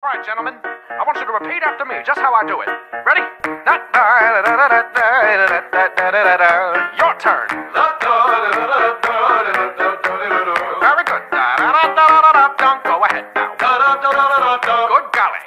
right, gentlemen. I want you to repeat after me, just how I do it. Ready? Your turn. Very good. Go ahead now. Good golly.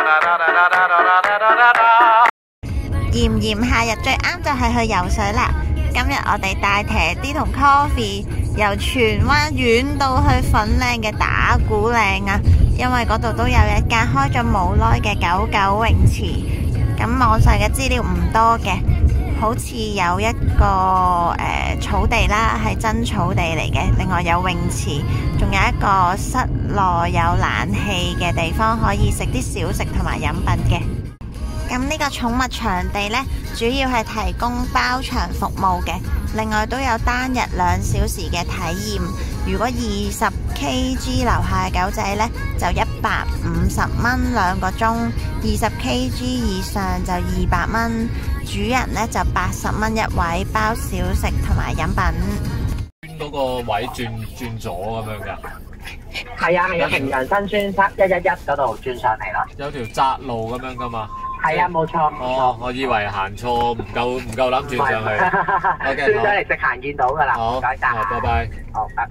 炎炎夏日最啱就係去游水啦！今日我哋帶騎啲同 Coffee 由荃灣遠到去粉嶺嘅打鼓嶺啊，因為嗰度都有一間開咗冇耐嘅狗狗泳池。咁網上嘅資料唔多嘅，好似有一個草地啦，係真草地嚟嘅。另外有泳池，仲有一個室內有冷氣嘅地方，可以食啲小食同埋飲品嘅。咁呢個寵物場地呢，主要係提供包場服務嘅，另外都有單日2小時嘅體驗。如果20 kg 樓下嘅狗仔呢，就150蚊2個鐘；20 kg 以上就200蚊。主人呢就80蚊一位，包小食同埋飲品。 轉嗰個位轉左咁樣㗎？ 係啊，平陽新村111嗰度轉上嚟咯。 有條窄路咁樣㗎嘛？ 係啊，冇錯。 哦，我以為行錯，唔夠膽轉上去。OK， 轉上嚟直行見到㗎啦。 好， 唔該晒。 拜拜。 好，拜拜。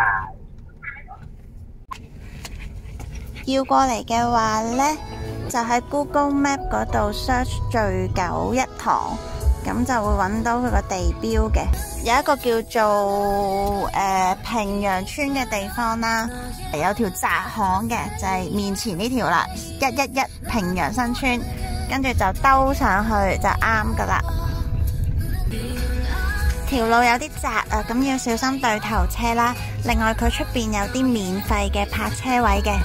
要過嚟嘅話呢，就喺 Google Map 嗰度 search 聚狗一堂，咁就會揾到佢個地標嘅。有一個叫做平陽村嘅地方啦，有條窄巷嘅，就係面前呢條啦，111平陽新村，跟住就兜上去就啱噶啦。條路有啲窄啊，咁要小心對頭車啦。另外佢出邊有啲免費嘅泊車位嘅。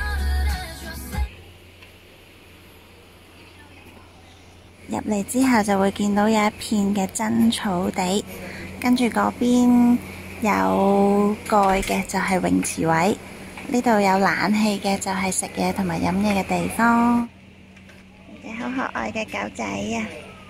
入嚟之後就會見到有一片嘅真草地，跟住嗰邊有蓋嘅就係泳池位，呢度有冷氣嘅就係食嘢同埋飲嘢嘅地方。隻好可愛嘅狗仔啊！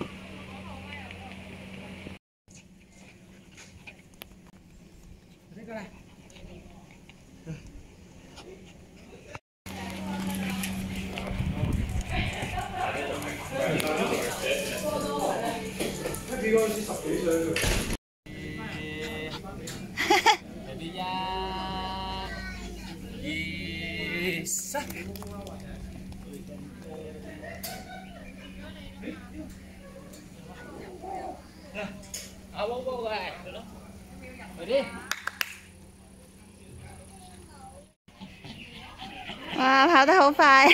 哇，跑得好快！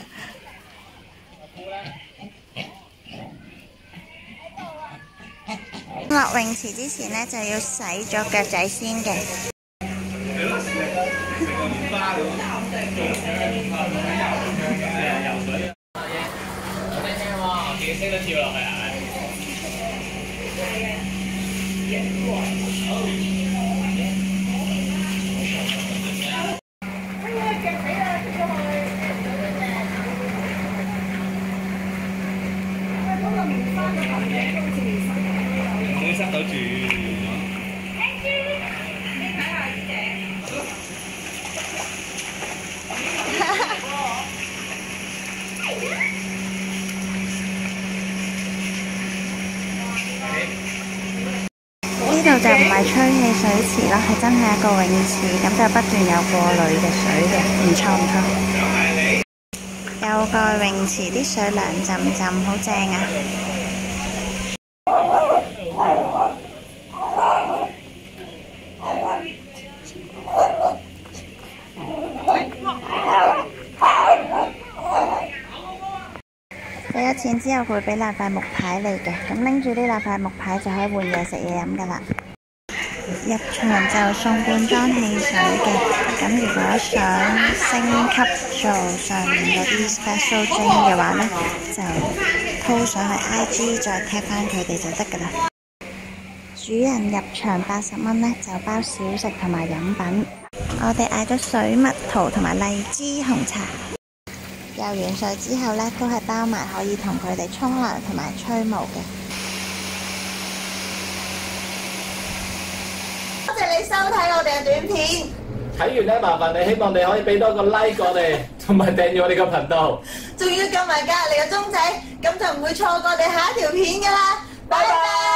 落泳池之前呢，就要洗咗腳仔先嘅。呢度就唔係吹氣水池啦，係真係一個泳池，咁就不斷有過濾嘅水嘅，唔錯唔錯。有個泳池啲水涼浸浸，好正啊！俾咗錢之後，佢會俾兩塊木牌你嘅，咁拎住呢兩塊木牌就可以換嘢食嘢飲噶啦。入場就送罐裝汽水嘅，咁如果想升級做上面嗰啲 special drink 嘅話呢，就 po 上去 IG 再 tag 翻佢哋就得噶啦。主人入場80蚊呢，就包小食同埋飲品。我哋嗌咗水蜜桃同埋荔枝紅茶。游完水之後呢，都係包埋可以同佢哋沖涼同埋吹毛嘅。多謝你收睇我哋嘅短片。 睇完呢，麻煩你希望你可以俾多個 like 我哋。 同埋訂閱我哋個頻道。 仲要撳埋隔離個鐘仔，咁就唔會錯過我哋下一條片㗎啦。拜拜。